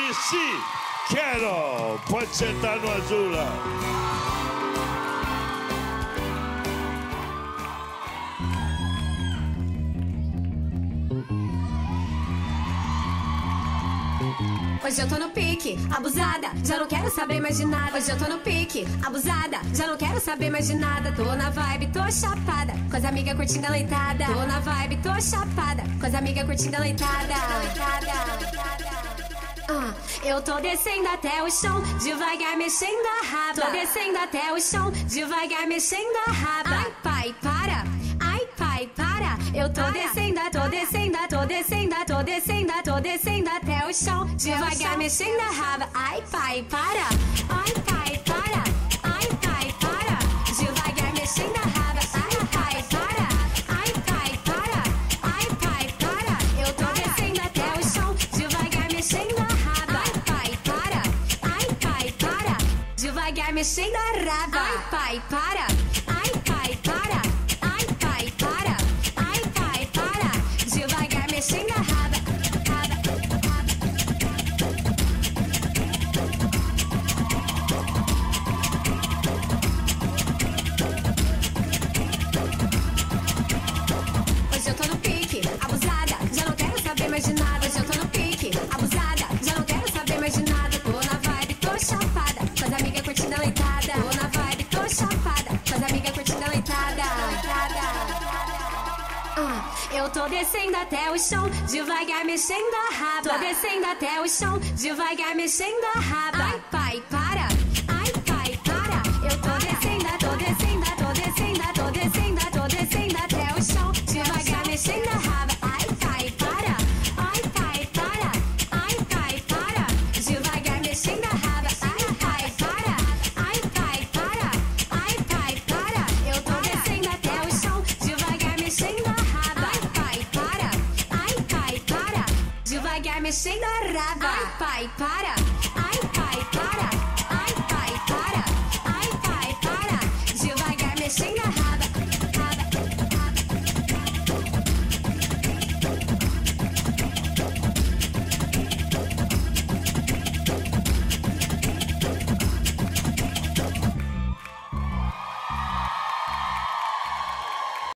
MC Carol, pode sentar no azul lá. Hoje eu tô no pique, abusada, já não quero saber mais de nada. Hoje eu tô no pique, abusada, já não quero saber mais de nada. Tô na vibe, tô chapada, com as amigas curtindo a leitada. Tô na vibe, tô chapada, com as amigas curtindo a leitada. Eu tô descendo até o chão, devagar mexendo a raba. Tô descendo até o chão, devagar mexendo a raba. Ai pai, para, ai pai, para. Eu tô descendo, tô descendo, tô descendo, tô descendo, tô descendo até o chão, devagar mexendo a raba. Ai pai, para, ai pai, para, ai pai, para. Devagar mexendo a raba. Ai pai, para, ai pai, para, ai pai, para. Eu tô descendo até o chão, devagar mexendo a raba. Ai pai, para, ai pai, para. Devagar mexendo a raba. Ai pai, para, ai pai, para, ai pai, para, ai pai, para. Devagar mexendo a raba. Hoje eu tô no pique, abusada, já não quero saber mais de nada. Hoje eu tô no pique, abusada, já não quero saber mais de nada. Tô na vibe, tô chapada, com as amigas curtindo a leitada. Tô na vibe, tô chapada, com as amigas curtindo a leitada. Eu tô descendo até o chão, devagar mexendo a raba. Tô descendo até o chão, devagar mexendo a raba. Ai pai, para, ai pai, para. Eu tô descendo, tô descendo, tô descendo, tô descendo, tô descendo até o chão, devagar mexendo a raba. Ai pai, para, ai pai, para, ai pai, para. Devagar mexendo a raba. Ai pai, para, ai pai, para, ai pai, para. Eu tô descendo até o chão, devagar mexendo a raba. Ai pai, para, ai pai, para. Devagar mexendo a raba. Ai pai, para.